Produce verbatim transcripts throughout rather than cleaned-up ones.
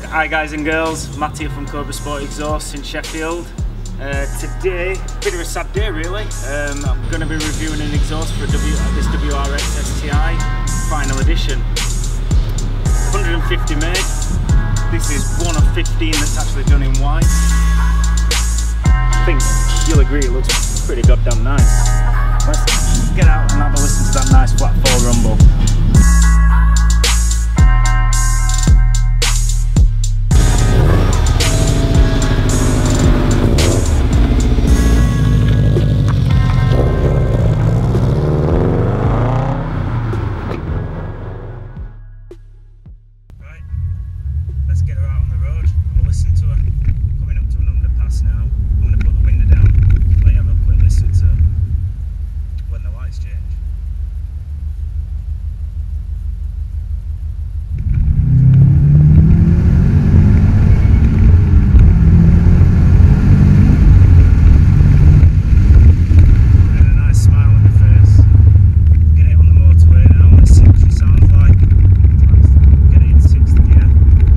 Hi guys and girls, Matt here from Cobra Sport Exhaust in Sheffield. Uh, today, a bit of a sad day really. Um, I'm going to be reviewing an exhaust for a w, this W R X S T I final edition. one hundred fifty made. This is one of fifteen that's actually done in white. I think you'll agree it looks pretty goddamn nice. Let's get out and have a listen to that nice flat four rumble. Let's get her out on the road. We'll listen to her. Coming up to an underpass now. I'm going to put the window down. Let you have a quick listen to when the lights change. And a nice smile on my face. Get it on the motorway now. Let's see what she sounds like. Get it in sixth gear.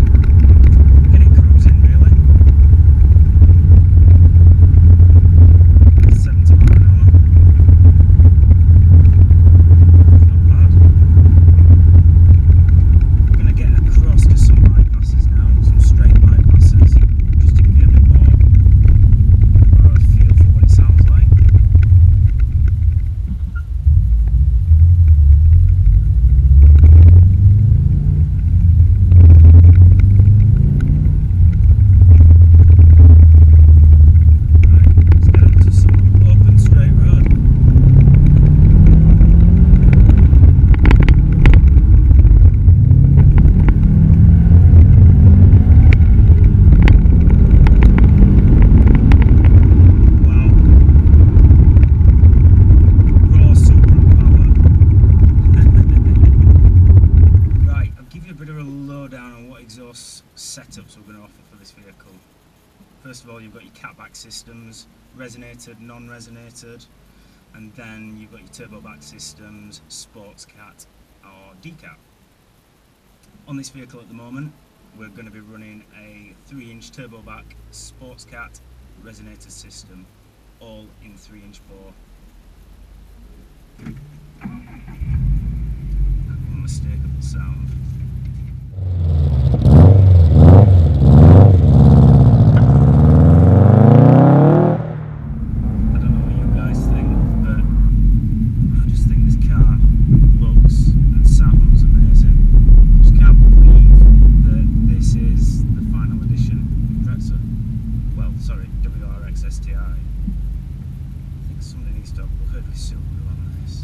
Exhaust setups we're going to offer for this vehicle. First of all, you've got your catback systems, resonated, non-resonated, and then you've got your turbo back systems, sports cat or decap. On this vehicle at the moment, we're going to be running a three inch turbo back sports cat resonated system, all in three inch bore. Unmistakable sound. W R X S T I. I think somebody needs to upload with Subaru on this.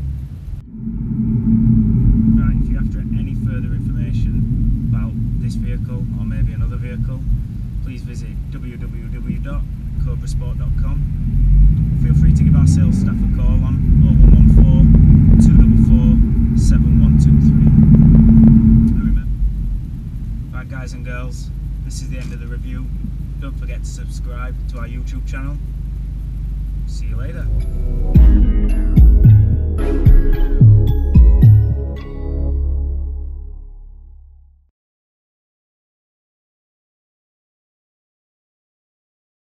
Right, if you're after any further information about this vehicle or maybe another vehicle, please visit w w w dot cobra sport dot com. Feel free to give our sales staff a call on oh one one four, two four four, seven one two three. Remember, right guys and girls, this is the end of the review. Don't forget to subscribe to our YouTube channel. See you later.